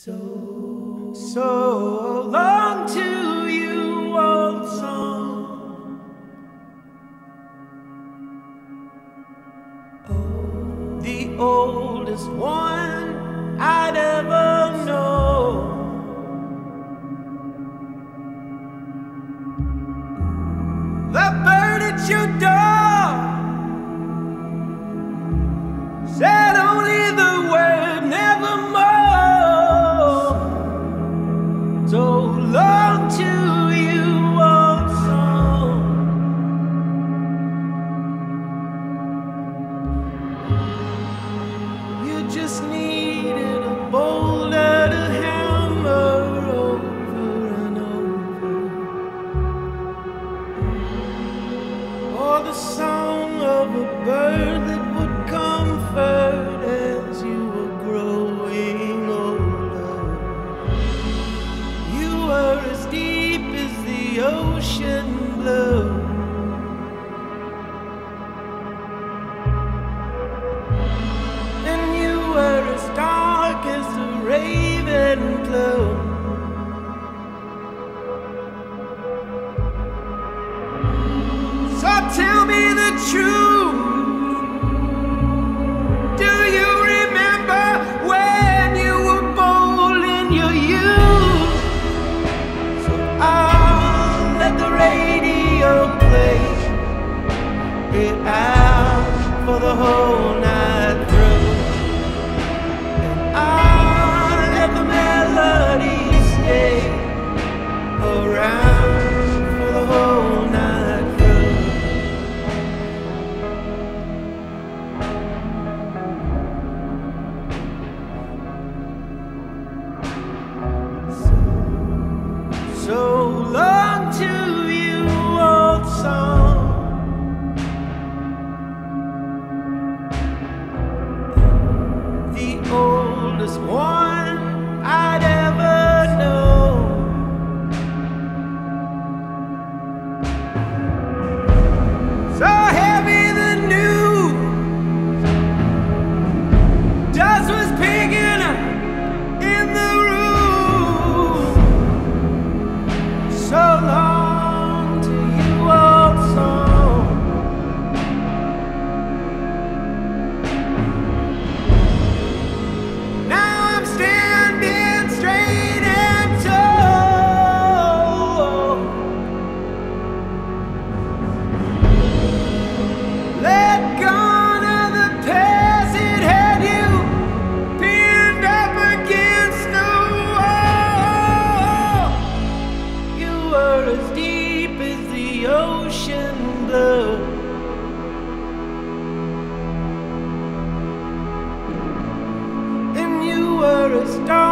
So long to you, old song. Oh, the oldest one I'd ever know. The bird at your door said only the word nevermore. So long to you, old song. You just needed a boulder to hammer over and over, or the song of a bird that would comfort as you were growing older. You were as deep as the ocean blue, and you were as dark as the raven blue. So tell me the truth. Do you remember when you were bold in your youth? So I'll let the radio play it out for the whole night through, and I'll let the melody stay around for the whole night through. So long to you, old song. The oldest one I'd ever know. So heavy the news, dust was picking up in the room. So long to you, old song. Now I'm standing straight and tall. Let gone of the past, it had you pinned up against the wall. You were as deep as the ocean blue, and you were a star